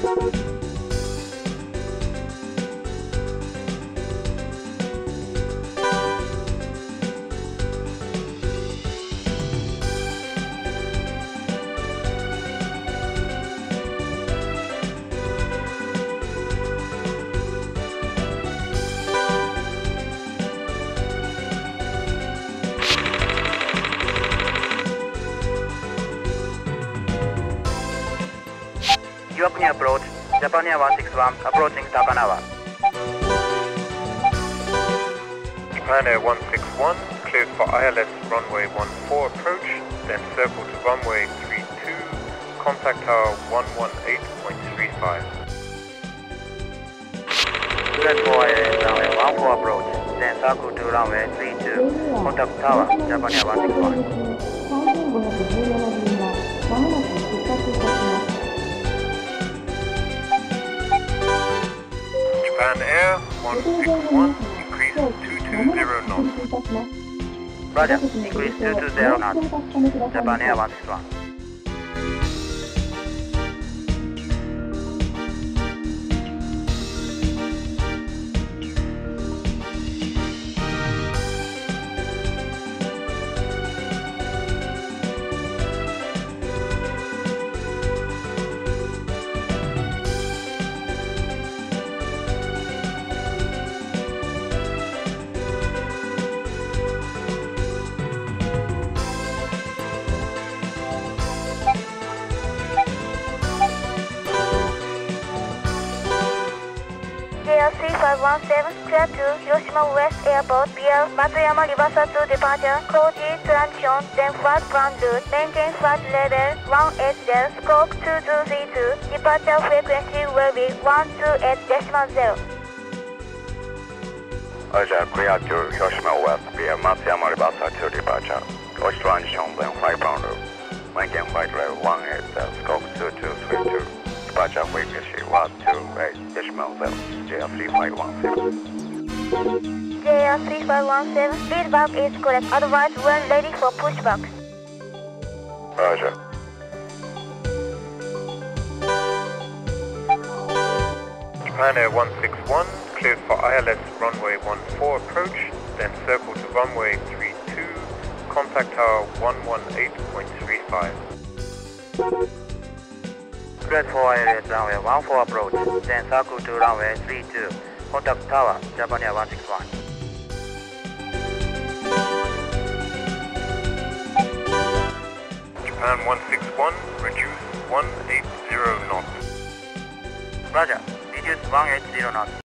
Japan approach, Japan 161 approaching Takanawa. Japan Air 161 cleared for ILS runway 14 approach, then circle to runway 32, contact tower 118.35. Cleared for ILS runway 14 approach, then circle to runway 32, contact tower Japan Air 161. Japan Air 161, increase 220 knots. Roger, increase 220 knots. Japan Air 161. JR3517 clear to Hiroshima West Airport via Matsuyama Riverside to departure, Koji transition, then flight plan route, maintain flight level 180, stroke 2232, departure frequency will be 128.0. Roger, clear to Hiroshima West via Matsuyama Riverside to departure, Koji transition, then flight plan route, maintain flight level 180, stroke 2232. Departure frequency 128.0, JR3517. JR3517, feedback is correct, otherwise when ready for pushback. Roger. Japan Air 161 cleared for ILS runway 14 approach, then circle to runway 32, contact tower 118.35. Cleared for ILS runway 14 approach, then circle to runway 32, contact tower Japan Air 161. Japan 161, reduce 180 knots. Roger, reduce 180 knots.